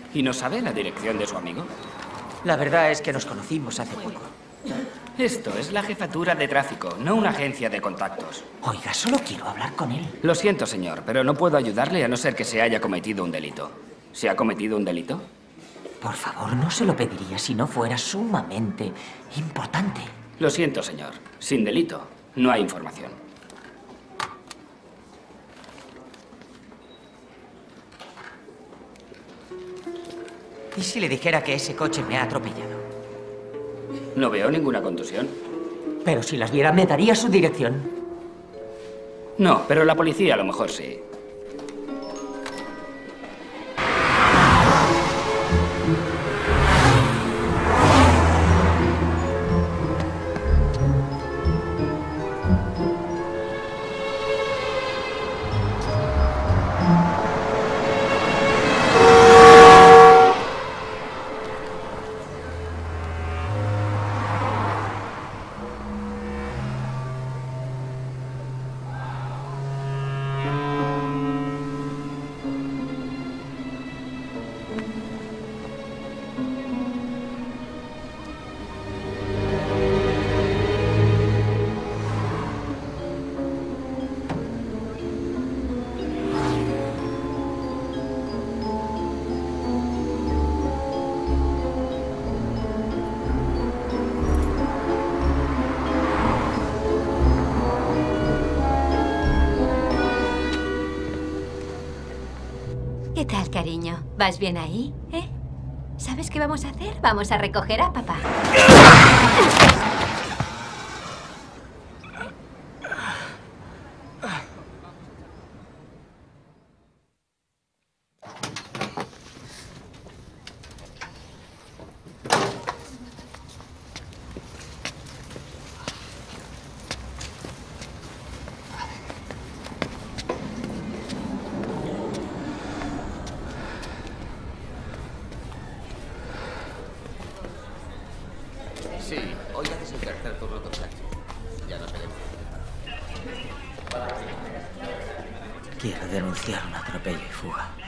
¿Y no sabe la dirección de su amigo? La verdad es que nos conocimos hace poco. Esto es la jefatura de tráfico, no una agencia de contactos. Oiga, solo quiero hablar con él. Lo siento, señor, pero no puedo ayudarle a no ser que se haya cometido un delito. ¿Se ha cometido un delito? Por favor, no se lo pediría si no fuera sumamente importante. Lo siento, señor. Sin delito, no hay información. ¿Y si le dijera que ese coche me ha atropellado? No veo ninguna contusión. Pero si las viera, me daría su dirección. No, pero la policía a lo mejor sí. ¿Qué tal, cariño? ¿Vas bien ahí, eh? ¿Sabes qué vamos a hacer? Vamos a recoger a papá. Sí, hoy haces el tercer turno con Sánchez. Ya nos veremos. Quiero denunciar un atropello y fuga.